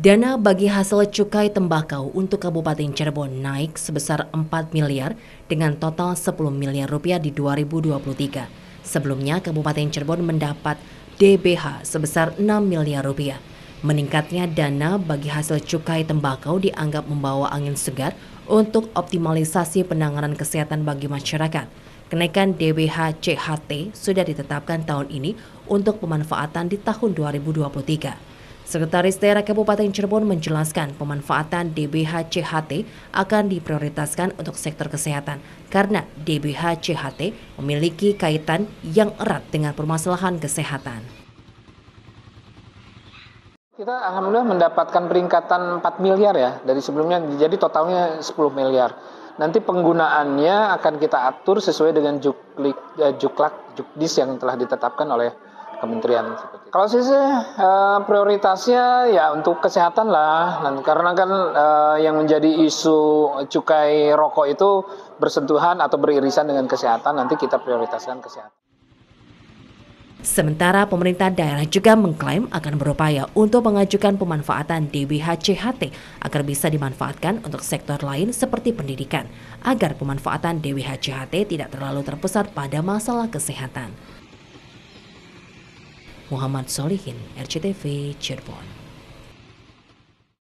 Dana bagi hasil cukai tembakau untuk Kabupaten Cirebon naik sebesar 4 miliar dengan total 10 miliar rupiah di 2023. Sebelumnya Kabupaten Cirebon mendapat DBH sebesar 6 miliar rupiah. Meningkatnya dana bagi hasil cukai tembakau dianggap membawa angin segar untuk optimalisasi penanganan kesehatan bagi masyarakat. Kenaikan DBH CHT sudah ditetapkan tahun ini untuk pemanfaatan di tahun 2023. Sekretaris Daerah Kabupaten Cirebon menjelaskan pemanfaatan DBH CHT akan diprioritaskan untuk sektor kesehatan karena DBH CHT memiliki kaitan yang erat dengan permasalahan kesehatan. Kita alhamdulillah mendapatkan peringkatan 4 miliar ya dari sebelumnya, jadi totalnya 10 miliar. Nanti penggunaannya akan kita atur sesuai dengan Jukdis yang telah ditetapkan oleh Kementerian. Kalau sih prioritasnya ya untuk kesehatan lah, karena kan yang menjadi isu cukai rokok itu bersentuhan atau beririsan dengan kesehatan, nanti kita prioritaskan kesehatan. Sementara pemerintah daerah juga mengklaim akan berupaya untuk mengajukan pemanfaatan DBH CHT agar bisa dimanfaatkan untuk sektor lain seperti pendidikan, agar pemanfaatan DBH CHT tidak terlalu terpusat pada masalah kesehatan. Muhammad Solihin, RCTV, Cirebon.